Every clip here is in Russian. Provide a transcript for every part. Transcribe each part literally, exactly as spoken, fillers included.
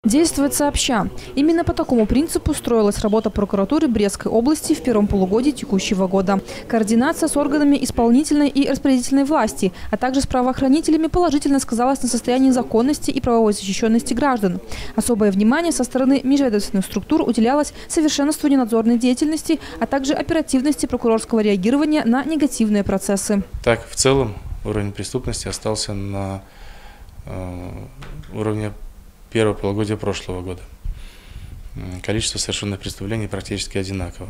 Действует сообща. Именно по такому принципу строилась работа прокуратуры Брестской области в первом полугодии текущего года. Координация с органами исполнительной и распорядительной власти, а также с правоохранителями положительно сказалась на состоянии законности и правовой защищенности граждан. Особое внимание со стороны межведомственных структур уделялось совершенствованию надзорной деятельности, а также оперативности прокурорского реагирования на негативные процессы. Так, в целом уровень преступности остался на э, уровне первого полугодия прошлого года. Количество совершенных преступлений практически одинаково.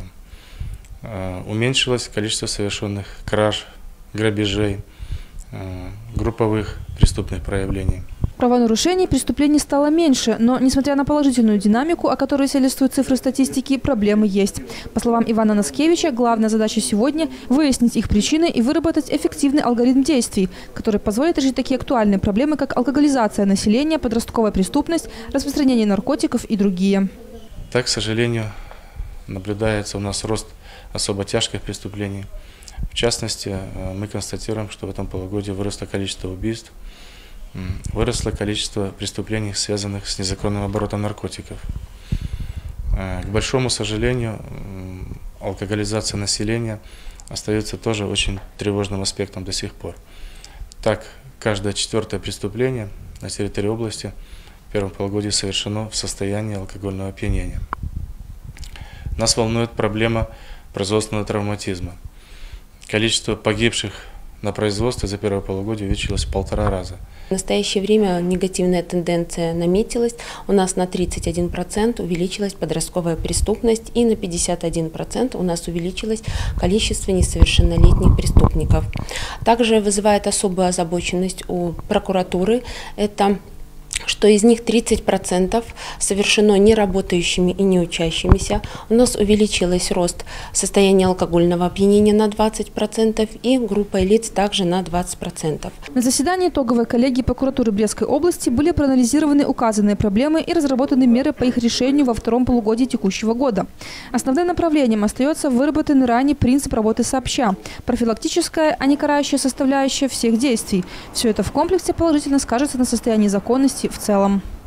Уменьшилось количество совершенных краж, грабежей, групповых преступных проявлений. Правонарушений и преступлений стало меньше, но, несмотря на положительную динамику, о которой свидетельствуют цифры статистики, проблемы есть. По словам Ивана Наскевича, главная задача сегодня – выяснить их причины и выработать эффективный алгоритм действий, который позволит решить такие актуальные проблемы, как алкоголизация населения, подростковая преступность, распространение наркотиков и другие. Так, к сожалению, наблюдается у нас рост особо тяжких преступлений. В частности, мы констатируем, что в этом полугодии выросло количество убийств, выросло количество преступлений, связанных с незаконным оборотом наркотиков. К большому сожалению, алкоголизация населения остается тоже очень тревожным аспектом до сих пор. Так, каждое четвертое преступление на территории области в первом полугодии совершено в состоянии алкогольного опьянения. Нас волнует проблема производственного травматизма. Количество погибших на производстве за первое полугодие увеличилось в полтора раза. В настоящее время негативная тенденция наметилась. У нас на тридцать один процент увеличилась подростковая преступность и на пятьдесят один процент у нас увеличилось количество несовершеннолетних преступников. Также вызывает особую озабоченность у прокуратуры это что из них тридцать процентов совершено неработающими и не учащимися. У нас увеличилось рост состояния алкогольного опьянения на двадцать процентов и группой лиц также на двадцать процентов. На заседании итоговой коллегии прокуратуры Брестской области были проанализированы указанные проблемы и разработаны меры по их решению во втором полугодии текущего года. Основным направлением остается выработанный ранее принцип работы сообща – профилактическая, а не карающая составляющая всех действий. Все это в комплексе положительно скажется на состоянии законности в целом.